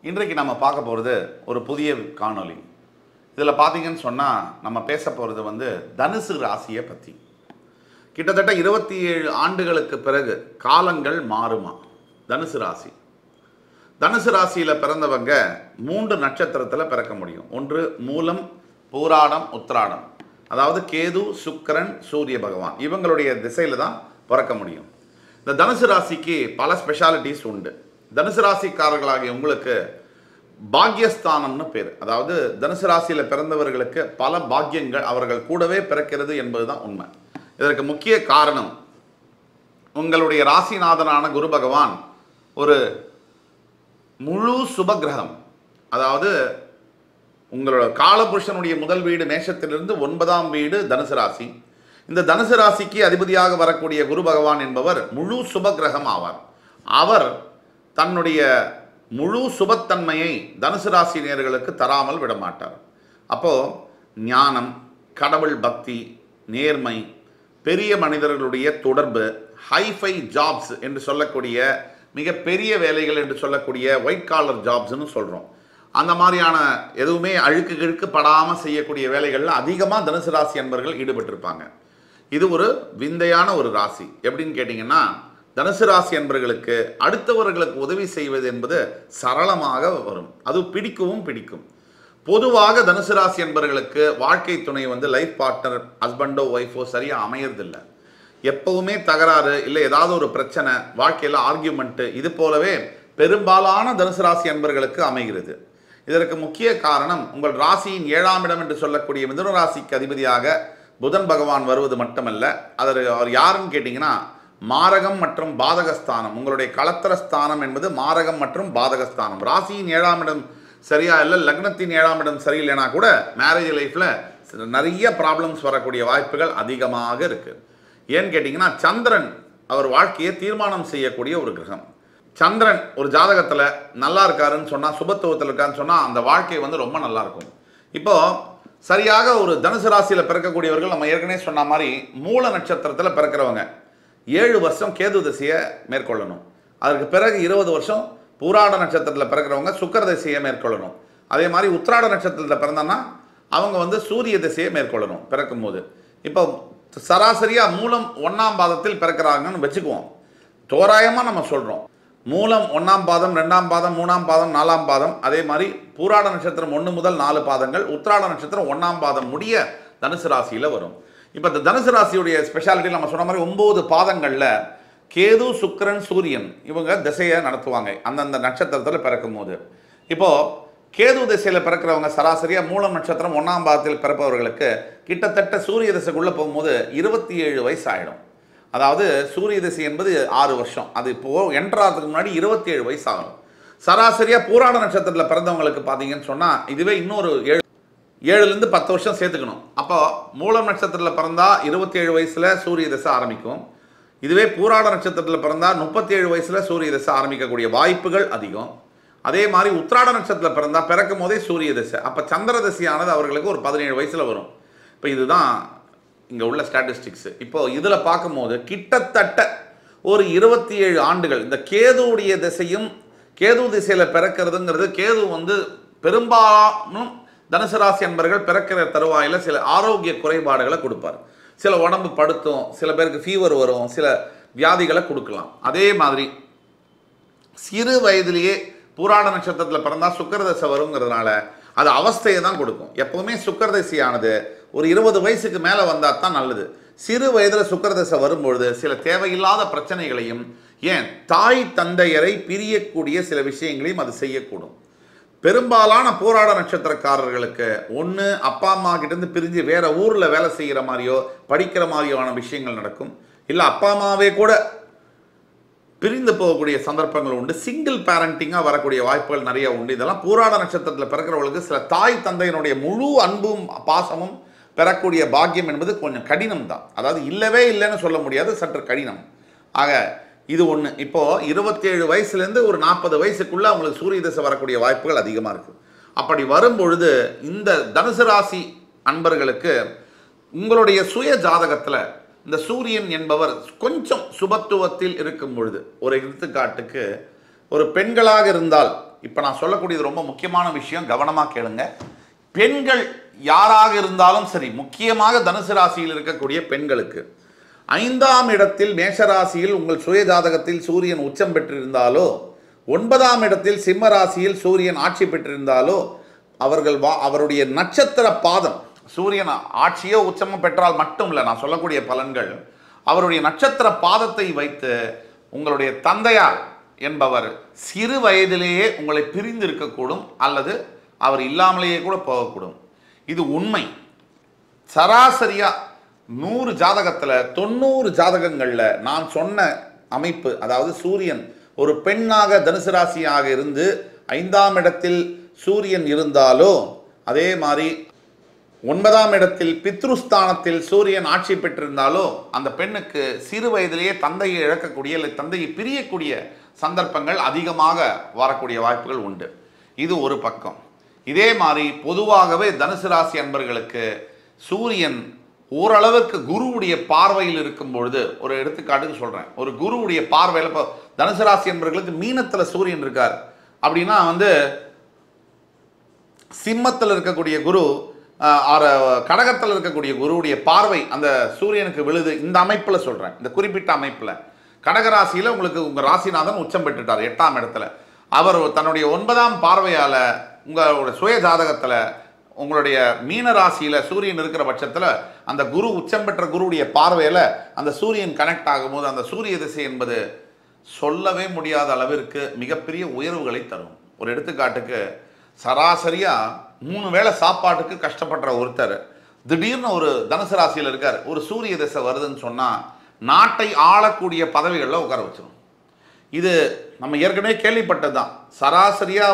இன்றைக்கு நம்ம பார்க்க போகிறது ஒரு புதிய காணொளி. இதில் பார்த்தீங்கன்னு சொன்னால் நம்ம பேச போகிறது தனுசு ராசியை பற்றி. கிட்டத்தட்ட 27 ஆண்டுகளுக்கு பிறகு காலங்கள் மாறுமா? தனுசு ராசி. தனுசு ராசியில் பிறந்தவங்க 3 நட்சத்திரத்தில் பிறக்க முடியும். ஒன்று மூலம், பூராடம், உத்திராடம். அதாவது கேது, சுக்கிரன், சூரிய பகவான் இவங்களுடைய திசையில் தான் பிறக்க முடியும். இந்த தனுசு ராசிக்கு பல ஸ்பெஷாலிட்டிஸ் உண்டு. தனுசு ராசிக்காரர்களாகிய உங்களுக்கு பாக்யஸ்தானம்னு பேர். அதாவது தனுசு ராசியில் பிறந்தவர்களுக்கு பல பாக்கியங்கள் அவர்கள் கூடவே பிறக்கிறது என்பதுதான் உண்மை. இதற்கு முக்கிய காரணம் உங்களுடைய ராசிநாதனான குரு பகவான் ஒரு முழு சுபகிரகம். அதாவது உங்களோட காலபுருஷனுடைய முதல் வீடு மேஷத்திலிருந்து 9ஆம் வீடு தனுசு ராசி. இந்த தனுசு ராசிக்கு அதிபதியாக வரக்கூடிய குரு பகவான் என்பவர் முழு சுபகிரகம் ஆவார். அவர் தன்னுடைய முழு சுபத்தன்மையை தனுசு ராசினியர்களுக்கு தராமல் விடமாட்டார். அப்போது ஞானம், கடவுள் பக்தி, நேர்மை, பெரிய மனிதர்களுடைய தொடர்பு, ஹைஃபை ஜாப்ஸ் என்று சொல்லக்கூடிய மிகப்பெரிய வேலைகள் என்று சொல்லக்கூடிய ஒயிட் காலர் ஜாப்ஸ்னு சொல்கிறோம். அந்த மாதிரியான எதுவுமே அழுக்கு கிழுக்கு படாமல் செய்யக்கூடிய வேலைகளில் அதிகமாக தனுசு ராசி அன்பர்கள் ஈடுபட்டிருப்பாங்க. இது ஒரு விந்தையான ஒரு ராசி. எப்படின்னு கேட்டிங்கன்னா, தனுசு ராசி அன்பர்களுக்கு அடுத்தவர்களுக்கு உதவி செய்வது என்பது சரளமாக வரும். அது பிடிக்கவும் பிடிக்கும். பொதுவாக தனுசு ராசி அன்பர்களுக்கு வாழ்க்கை துணை லைஃப் பார்ட்னர், ஹஸ்பண்டோ ஒய்ஃபோ சரியாக அமையறதில்லை. எப்பவுமே தகராறு, இல்லை ஏதாவது ஒரு பிரச்சனை, வாழ்க்கையில் ஆர்கியூமெண்ட்டு, இது போலவே பெரும்பாலான தனுசு ராசி அன்பர்களுக்கு அமைகிறது. இதற்கு முக்கிய காரணம் உங்கள் ராசியின் 7ஆம் இடம் என்று சொல்லக்கூடிய மிதுன ராசிக்கு அதிபதியாக புதன் பகவான் வருவது மட்டுமல்ல, அவர் யாருன்னு கேட்டிங்கன்னா மாரகம் மற்றும் பாதகஸ்தானம். உங்களுடைய களத்திரஸ்தானம் என்பது மாரகம் மற்றும் பாதகஸ்தானம். ராசியின் 7ஆம் இடம் சரியா இல்லை, லக்னத்தின் 7ஆம் இடம் சரியில்லைனா கூட மேரேஜ் லைஃப்பில் நிறைய ப்ராப்ளம்ஸ் வரக்கூடிய வாய்ப்புகள் அதிகமாக இருக்குது. ஏன்னு கேட்டிங்கன்னா, சந்திரன் அவர் வாழ்க்கையை தீர்மானம் செய்யக்கூடிய ஒரு கிரகம். சந்திரன் ஒரு ஜாதகத்தில் நல்லா இருக்காருன்னு சொன்னால், சுபத்துவத்தில் இருக்காருன்னு சொன்னால் அந்த வாழ்க்கை ரொம்ப நல்லா இருக்கும். இப்போது சரியாக ஒரு தனுசு ராசியில் பிறக்கக்கூடியவர்கள் நம்ம ஏற்கனவே சொன்ன மாதிரி மூல நட்சத்திரத்தில் பிறக்கிறவங்க 7 வருஷம் கேது திசையை மேற்கொள்ளணும். அதற்கு பிறகு 20 வருஷம் பூராட நட்சத்திரத்தில் பிறக்கிறவங்க சுக்கிர திசையை மேற்கொள்ளணும். அதே மாதிரி உத்திராட நட்சத்திரத்தில் பிறந்தோன்னா அவங்க சூரிய திசையை மேற்கொள்ளணும் பிறக்கும் போது. இப்போ சராசரியாக மூலம் 1ஆம் பாதத்தில் பிறக்கிறாங்கன்னு வச்சுக்குவோம். தோராயமாக நம்ம சொல்கிறோம். மூலம் 1ஆம் பாதம், 2ஆம் பாதம், 3ஆம் பாதம், 4ஆம் பாதம். அதே மாதிரி பூராட நட்சத்திரம் 1 முதல் 4 பாதங்கள், உத்திராட நட்சத்திரம் 1ஆம் பாதம் முடிய தனுசு ராசியில் வரும். இப்போ இந்த தனுசு ராசியுடைய ஸ்பெஷாலிட்டி நம்ம சொன்ன மாதிரி 9 பாதங்களில் கேது, சுக்கிரன், சூரியன் இவங்க திசையை நடத்துவாங்க அந்தந்த நட்சத்திரத்தில் பிறக்கும் போது. இப்போது கேது திசையில் பிறக்கிறவங்க சராசரியாக மூலம் நட்சத்திரம் 1ஆம் பாதத்தில் பிறப்பவர்களுக்கு கிட்டத்தட்ட சூரிய திசைக்குள்ளே போகும்போது 27 வயசு ஆகிடும். அதாவது சூரிய திசை என்பது 6 வருஷம். அது இப்போது என்ட்ராகிறதுக்கு முன்னாடி 27 வயசு ஆகும். சராசரியாக பூராட நட்சத்திரத்தில் பிறந்தவங்களுக்கு பார்த்தீங்கன்னு சொன்னால் இதுவே இன்னொரு 7லேருந்து 10 வருஷம் சேர்த்துக்கணும். அப்போ மூலம் நட்சத்திரத்தில் பிறந்தால் 27 வயசில் சூரிய திசை ஆரம்பிக்கும். இதுவே பூராட நட்சத்திரத்தில் பிறந்தால் 37 வயசில் சூரிய திசை ஆரம்பிக்கக்கூடிய வாய்ப்புகள் அதிகம். அதே மாதிரி உத்திராட நட்சத்திரத்தில் பிறந்தால் பிறக்கும் போதே சூரிய திசை. அப்போ சந்திர திசையானது அவர்களுக்கு ஒரு 17 வயசில் வரும். இப்போ இதுதான் இங்கே உள்ள ஸ்டாட்டிஸ்டிக்ஸு. இப்போது இதில் பார்க்கும்போது கிட்டத்தட்ட ஒரு 27 ஆண்டுகள் இந்த கேதுவுடைய திசையும், கேது திசையில் பிறக்கிறதுங்கிறது, கேது பெரும்பாலும் தனுசு ராசி அன்பர்கள் பிறக்கிற தருவாயில் சில ஆரோக்கிய குறைபாடுகளை கொடுப்பார். சில உடம்பு படுத்தும், சில பேருக்கு ஃபீவர் வரும், சில வியாதிகளை கொடுக்கலாம். அதே மாதிரி சிறு வயதிலேயே பூராட நட்சத்திரத்தில் பிறந்தால் சுக்கிர திசை வருங்கிறதுனால அது அவஸ்தையை தான் கொடுக்கும். எப்போவுமே சுக்கிர திசையானது ஒரு 20 வயசுக்கு மேலே வந்தால் தான் நல்லது. சிறு வயதில் சுக்கிர திசை வரும்பொழுது சில தேவையில்லாத பிரச்சனைகளையும், ஏன் தாய் தந்தையரை பிரியக்கூடிய சில விஷயங்களையும் அது செய்யக்கூடும். பெரும்பாலான போராட நட்சத்திரக்காரர்களுக்கு ஒன்று அப்பா அம்மா கிட்டேருந்து பிரிஞ்சு வேறு ஊரில் வேலை செய்கிற மாதிரியோ படிக்கிற மாதிரியான விஷயங்கள் நடக்கும். இல்லை அப்பா அம்மாவே கூட பிரிந்து போகக்கூடிய சந்தர்ப்பங்கள் உண்டு. சிங்கிள் பேரண்டிங்காக வரக்கூடிய வாய்ப்புகள் நிறைய உண்டு. இதெல்லாம் பூராட நட்சத்திரத்தில் பிறக்கிறவர்களுக்கு சில தாய் தந்தையினுடைய முழு அன்பும் பாசமும் பெறக்கூடிய பாக்கியம் என்பது கொஞ்சம் கடினம் தான். அதாவது இல்லவே இல்லைன்னு சொல்ல முடியாது, சற்று கடினம். ஆக இது ஒன்று. இப்போது 27 வயசுலேருந்து ஒரு 40 வயசுக்குள்ளே அவங்களுக்கு சூரிய திசை வரக்கூடிய வாய்ப்புகள் அதிகமாக இருக்குது. அப்படி வரும்பொழுது இந்த தனுசு ராசி அன்பர்களுக்கு உங்களுடைய சுய ஜாதகத்தில் இந்த சூரியன் என்பவர் கொஞ்சம் சுபத்துவத்தில் இருக்கும் பொழுது, ஒரு எடுத்துக்காட்டுக்கு ஒரு பெண்களாக இருந்தால் இப்போ நான் சொல்லக்கூடியது ரொம்ப முக்கியமான விஷயம், கவனமாக கேளுங்க. பெண்கள் யாராக இருந்தாலும் சரி, முக்கியமாக தனுசு ராசியில் இருக்கக்கூடிய பெண்களுக்கு 5ஆம் இடத்தில் மேஷராசியில் உங்கள் சுய ஜாதகத்தில் சூரியன் உச்சம் பெற்றிருந்தாலோ, 9ஆம் இடத்தில் சிம்ம ராசியில் சூரியன் ஆட்சி பெற்றிருந்தாலோ, அவருடைய நட்சத்திர பாதம், சூரியன் ஆட்சியோ உச்சமோ பெற்றால் மட்டும் இல்லை, நான் சொல்லக்கூடிய பலன்கள் அவருடைய நட்சத்திர பாதத்தை வைத்து உங்களுடைய தந்தையார் என்பவர் சிறு வயதிலேயே உங்களை பிரிந்து இருக்கக்கூடும், அல்லது அவர் இல்லாமலேயே கூட போகக்கூடும். இது உண்மை. சராசரியா 100 ஜாதகத்தில் 90 ஜாதகங்களில் நான் சொன்ன அமைப்பு, அதாவது சூரியன் ஒரு பெண்ணாக தனுசு ராசியாக இருந்து 5ஆம் இடத்தில் சூரியன் இருந்தாலோ, அதே மாதிரி 9ஆம் இடத்தில் பித்ருஸ்தானத்தில் சூரியன் ஆட்சி பெற்றிருந்தாலோ, அந்த பெண்ணுக்கு சிறு வயதிலேயே தந்தையை இழக்கக்கூடிய இல்லை தந்தையை பிரியக்கூடிய சந்தர்ப்பங்கள் அதிகமாக வரக்கூடிய வாய்ப்புகள் உண்டு. இது ஒரு பக்கம். இதே மாதிரி பொதுவாகவே தனுசு ராசி அன்பர்களுக்கு சூரியன் ஓரளவுக்கு குருவுடைய பார்வையில் இருக்கும் பொழுது, ஒரு எடுத்துக்காட்டுக்கு சொல்கிறேன், ஒரு குருவுடைய பார்வையில் இப்போ தனுசு ராசி அன்பர்களுக்கு மீனத்தில் சூரியன் இருக்கார் அப்படின்னா சிம்மத்தில் இருக்கக்கூடிய குரு கடகத்தில் இருக்கக்கூடிய குருவுடைய பார்வை அந்த சூரியனுக்கு விழுது. இந்த அமைப்பில் சொல்கிறேன், இந்த குறிப்பிட்ட அமைப்பில் கடகராசியில் உங்களுக்கு உங்கள் ராசிநாதன் உச்சம் பெற்றுட்டார் 8ஆம் இடத்துல. அவர் தன்னுடைய 9ஆம் பார்வையால் உங்களுடைய சுய ஜாதகத்தில் உங்களுடைய மீன ராசியில் சூரியன் இருக்கிற பட்சத்தில் அந்த குரு உச்சம் பெற்ற குருவுடைய பார்வையில் அந்த சூரியன் கனெக்ட் ஆகும்போது அந்த சூரிய திசை என்பது சொல்லவே முடியாத அளவிற்கு மிகப்பெரிய உயர்வுகளை தரும். ஒரு எடுத்துக்காட்டுக்கு, சராசரியாக 3 வேளை சாப்பாட்டுக்கு கஷ்டப்படுற ஒருத்தர் திடீர்னு ஒரு தனுசு ராசியில் இருக்கார், ஒரு சூரிய திசை வருதுன்னு சொன்னால் நாட்டை ஆளக்கூடிய பதவிகளில் உட்கார வச்சிடும். இது நம்ம ஏற்கனவே கேள்விப்பட்டது தான். சராசரியாக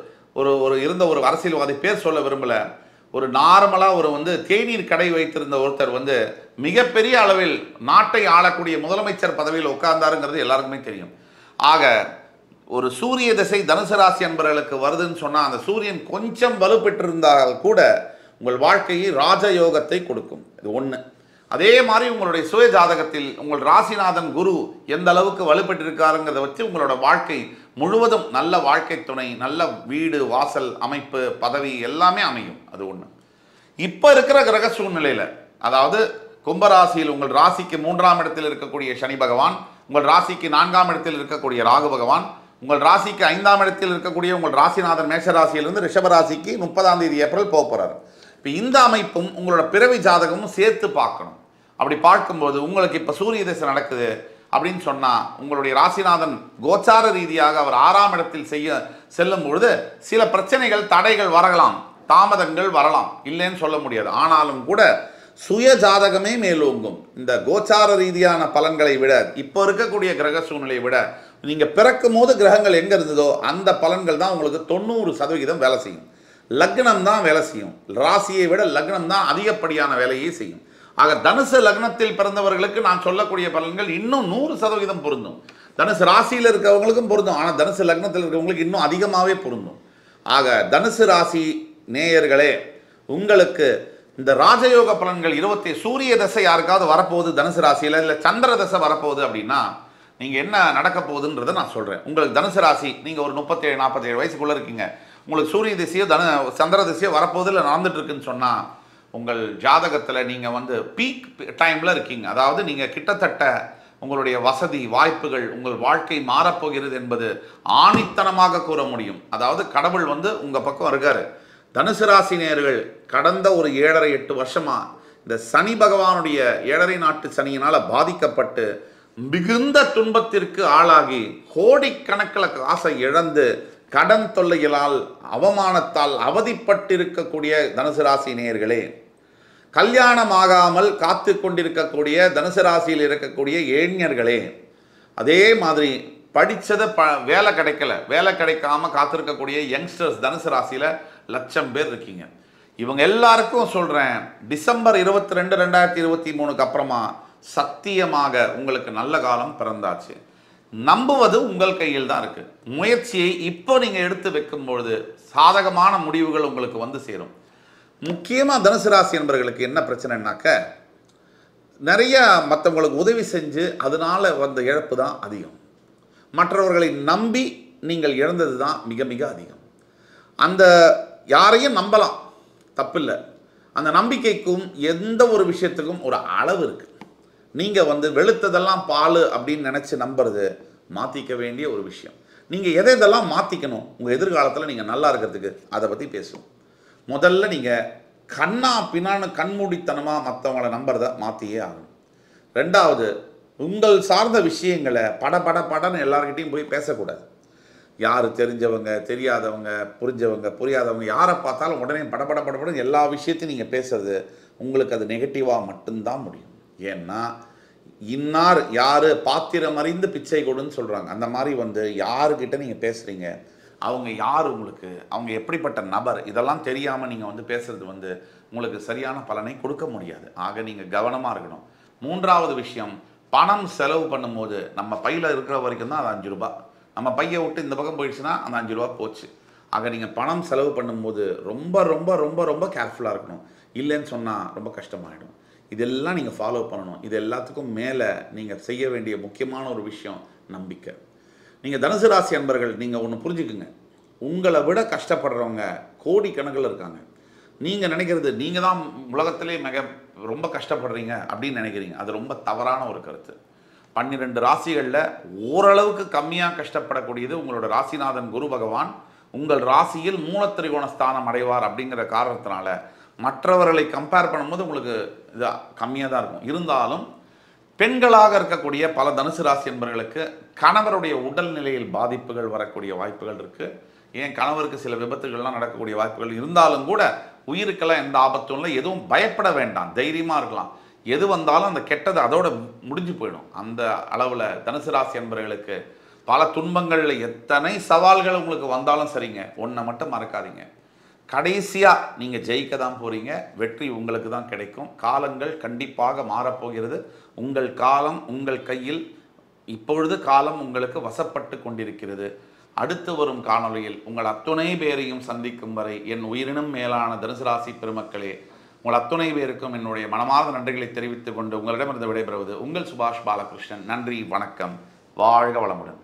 ஒரு இருந்த ஒரு அரசியல்வாதி, பேர் சொல்ல விரும்பலை, ஒரு நார்மலாக தேநீர் கடை வைத்திருந்த ஒருத்தர் மிகப்பெரிய அளவில் நாட்டை ஆளக்கூடிய முதலமைச்சர் பதவியில் உட்கார்ந்தாருங்கிறது எல்லாருக்குமே தெரியும். ஆக ஒரு சூரிய திசை தனுசு ராசி அன்பர்களுக்கு வருதுன்னு சொன்னால் அந்த சூரியன் கொஞ்சம் வலுப்பெற்றிருந்தால் கூட உங்கள் வாழ்க்கையை ராஜயோகத்தை கொடுக்கும். இது ஒன்று. அதே மாதிரி உங்களுடைய சுய ஜாதகத்தில் உங்கள் ராசிநாதன் குரு எந்த அளவுக்கு வலுப்பெற்றிருக்காருங்கிறத வச்சு உங்களோட வாழ்க்கை முழுவதும் நல்ல வாழ்க்கை துணை, நல்ல வீடு வாசல் அமைப்பு பதவி எல்லாமே அமையும். அது ஒன்று. இப்போ இருக்கிற கிரக சூழ்நிலையில், அதாவது கும்பராசியில் உங்கள் ராசிக்கு 3ஆம் இடத்தில் இருக்கக்கூடிய சனி பகவான், உங்கள் ராசிக்கு 4ஆம் இடத்தில் இருக்கக்கூடிய ராகு பகவான், உங்கள் ராசிக்கு 5ஆம் இடத்தில் இருக்கக்கூடிய உங்கள் ராசிநாதன் மேஷராசியிலிருந்து ரிஷபராசிக்கு 30ஆம் தேதி ஏப்ரல் போக போகிறார். இப்போ இந்த அமைப்பும் உங்களோட பிறவி ஜாதகமும் சேர்த்து பார்க்கணும். அப்படி பார்க்கும்போது உங்களுக்கு இப்போ சூரிய திசை நடக்குது அப்படின்னு சொன்னால் உங்களுடைய ராசிநாதன் கோச்சார ரீதியாக அவர் 6ஆம் இடத்தில் செல்லும் பொழுது சில பிரச்சனைகள் தடைகள் வரலாம், தாமதங்கள் வரலாம், இல்லைன்னு சொல்ல முடியாது. ஆனாலும் கூட சுய ஜாதகமே மேலோங்கும். இந்த கோச்சார ரீதியான பலன்களை விட, இப்போ இருக்கக்கூடிய கிரக சூழ்நிலையை விட, நீங்கள் பிறக்கும் போது கிரகங்கள் எங்கே இருந்ததோ அந்த பலன்கள் தான் உங்களுக்கு 90% வேலை செய்யும். லக்னம் தான் வேலை செய்யும். ராசியை விட லக்னம் தான் அதிகப்படியான வேலையை செய்யும். ஆக தனுசு லக்னத்தில் பிறந்தவர்களுக்கு நான் சொல்லக்கூடிய பலன்கள் இன்னும் 100% பொருந்தும். தனுசு ராசியில் இருக்கிறவங்களுக்கும் பொருந்தும், ஆனால் தனுசு லக்னத்தில் இருக்கிறவங்களுக்கு இன்னும் அதிகமாகவே பொருந்தும். ஆக தனுசு ராசி நேயர்களே, உங்களுக்கு இந்த ராஜயோக பலன்கள் சூரிய தசை யாருக்காவது வரப்போகுது தனுசு ராசியில், இல்லை சந்திர தசை வரப்போகுது அப்படின்னா நீங்கள் என்ன நடக்க போகுதுன்றதை நான் சொல்கிறேன். உங்களுக்கு தனுசு ராசி, நீங்கள் ஒரு 37-47 வயசுக்குள்ளே இருக்கீங்க, உங்களுக்கு சூரிய திசையோ சந்திர திசையோ வரப்போகுது இல்லை நடந்துட்டு இருக்குன்னு சொன்னால் உங்கள் ஜாதகத்தில் நீங்கள் பீக் டைமில் இருக்கீங்க. அதாவது நீங்கள் கிட்டத்தட்ட உங்களுடைய வசதி வாய்ப்புகள், உங்கள் வாழ்க்கை மாறப்போகிறது என்பது ஆணித்தனமாக கூற முடியும். அதாவது கடவுள் உங்கள் பக்கம் இருக்கார். தனுசு ராசி நேயர்கள் கடந்த ஒரு 7.5-8 வருஷமாக இந்த சனி பகவானுடைய 7.5 நாட்டு சனியினால் பாதிக்கப்பட்டு மிகுந்த துன்பத்திற்கு ஆளாகி கோடிக்கணக்கில் காசை இழந்து கடன் தொல்லைகளால் அவமானத்தால் அவதிப்பட்டிருக்கக்கூடிய தனுசு ராசி நேயர்களே, கல்யாணமாகாமல் காத்து கொண்டிருக்கக்கூடிய தனுசு ராசியில் இருக்கக்கூடிய இளைஞர்களே, அதே மாதிரி படித்ததை வேலை கிடைக்கல, வேலை கிடைக்காம காத்திருக்கக்கூடிய யங்ஸ்டர்ஸ் தனுசு ராசியில் 1,00,000 பேர் இருக்கீங்க. இவங்க எல்லாருக்கும் சொல்கிறேன், டிசம்பர் 22, 2023 அப்புறமா சத்தியமாக உங்களுக்கு நல்ல காலம் பிறந்தாச்சு. நம்புவது உங்கள் கையில் தான் இருக்குது. முயற்சியை இப்போ நீங்கள் எடுத்து வைக்கும்பொழுது சாதகமான முடிவுகள் உங்களுக்கு சேரும். முக்கியமாக தனுசு ராசி என்பவர்களுக்கு என்ன பிரச்சனைனாக்க, நிறைய மற்றவங்களுக்கு உதவி செஞ்சு அதனால் வந்த இழப்பு தான் அதிகம். மற்றவர்களை நம்பி நீங்கள் இழந்தது தான் மிக மிக அதிகம். அந்த யாரையும் நம்பலாம், தப்பில்லை. அந்த நம்பிக்கைக்கும் எந்த ஒரு விஷயத்துக்கும் ஒரு அளவு இருக்குது. நீங்கள் வெளுத்ததெல்லாம் பால் அப்படின்னு நினச்சி நம்புறது மாற்றிக்க வேண்டிய ஒரு விஷயம். நீங்கள் எதை இதெல்லாம் மாற்றிக்கணும் உங்கள் எதிர்காலத்தில் நீங்கள் நல்லா இருக்கிறதுக்கு, அதை பற்றி பேசுவோம். முதல்ல நீங்கள் கண்ணா பின்னான்னு கண்மூடித்தனமாக மற்றவங்கள நம்புறதை மாற்றியே ஆகணும். ரெண்டாவது, உங்கள் சார்ந்த விஷயங்களை படன்னு எல்லார்கிட்டையும் போய் பேசக்கூடாது. யார் தெரிஞ்சவங்க, தெரியாதவங்க, புரிஞ்சவங்க, புரியாதவங்க, யாரை பார்த்தாலும் உடனே படப்படன்னு எல்லா விஷயத்தையும் நீங்கள் பேசுறது உங்களுக்கு அது நெகட்டிவாக மட்டும்தான் முடியும். ஏன்னா இன்னார் யார் பாத்திரம் அறிந்து பிச்சை கொடுன்னு சொல்கிறாங்க. அந்த மாதிரி யாருக்கிட்ட நீங்கள் பேசுகிறீங்க, அவங்க யார், உங்களுக்கு அவங்க எப்படிப்பட்ட நபர், இதெல்லாம் தெரியாமல் நீங்கள் பேசுகிறது உங்களுக்கு சரியான பலனை கொடுக்க முடியாது. ஆக நீங்கள் கவனமாக இருக்கணும். மூன்றாவது விஷயம், பணம் செலவு பண்ணும்போது நம்ம பையில் இருக்கிற வரைக்கும் தான் அது 5 ரூபா. நம்ம பையை விட்டு இந்த பக்கம் போயிடுச்சுன்னா அந்த 5 ரூபா போச்சு. ஆக நீங்கள் பணம் செலவு பண்ணும்போது ரொம்ப ரொம்ப ரொம்ப ரொம்ப கேர்ஃபுல்லாக இருக்கணும். இல்லைன்னு சொன்னால் ரொம்ப கஷ்டமாயிடும். இதெல்லாம் நீங்கள் ஃபாலோ பண்ணணும். இது எல்லாத்துக்கும் மேலே நீங்கள் செய்ய வேண்டிய முக்கியமான ஒரு விஷயம் நம்பிக்கை. நீங்கள் தனுசு ராசி அன்பர்கள், நீங்கள் ஒன்று புரிஞ்சுக்குங்க, உங்களை விட கஷ்டப்படுறவங்க கோடிக்கணக்கில் இருக்காங்க. நீங்கள் நினைக்கிறது நீங்கள் தான் உலகத்திலே ரொம்ப கஷ்டப்படுறீங்க அப்படின்னு நினைக்கிறீங்க. அது ரொம்ப தவறான ஒரு கருத்து. 12 ராசிகளில் ஓரளவுக்கு கம்மியாக கஷ்டப்படக்கூடியது உங்களோட ராசிநாதன் குரு பகவான். உங்கள் ராசியில் மூலத்திரிகோண ஸ்தானம் அடைவார் அப்படிங்கிற காரணத்தினால மற்றவர்களை கம்பேர் பண்ணும்போது உங்களுக்கு இது கம்மியாக தான் இருக்கும். இருந்தாலும் பெண்களாக இருக்கக்கூடிய பல தனுசு ராசி என்பவர்களுக்கு கணவருடைய உடல்நிலையில் பாதிப்புகள் வரக்கூடிய வாய்ப்புகள் இருக்குது. ஏன் கணவருக்கு சில விபத்துகள்லாம் நடக்கக்கூடிய வாய்ப்புகள் இருந்தாலும் கூட உயிருக்கெல்லாம் எந்த ஆபத்தும் இல்லை. எதுவும் பயப்பட வேண்டாம், தைரியமாக இருக்கலாம். எது வந்தாலும் அந்த கெட்டது அதோட முடிஞ்சு போயிடும். அந்த அளவில் தனுசு ராசி என்பவர்களுக்கு பல துன்பங்களில் எத்தனை சவால்கள் உங்களுக்கு வந்தாலும் சரிங்க, ஒன்றை மட்டும் மறக்காதீங்க, கடைசியாக நீங்கள் ஜெயிக்க தான் போகிறீங்க. வெற்றி உங்களுக்கு தான் கிடைக்கும். காலங்கள் கண்டிப்பாக மாறப்போகிறது. உங்கள் காலம் உங்கள் கையில். இப்பொழுது காலம் உங்களுக்கு வசப்பட்டு கொண்டிருக்கிறது. அடுத்து வரும் காணொளியில் உங்கள் அத்துணை பேரையும் சந்திக்கும் வரை என் உயிரினும் மேலான தனுசு ராசி பெருமக்களே, உங்கள் அத்துணை பேருக்கும் என்னுடைய மனமார்ந்த நன்றிகளை தெரிவித்துக் கொண்டு உங்களிடமிருந்து விடைபெறுவது உங்கள் சுபாஷ் பாலகிருஷ்ணன். நன்றி, வணக்கம், வாழ்க வளமுடன்.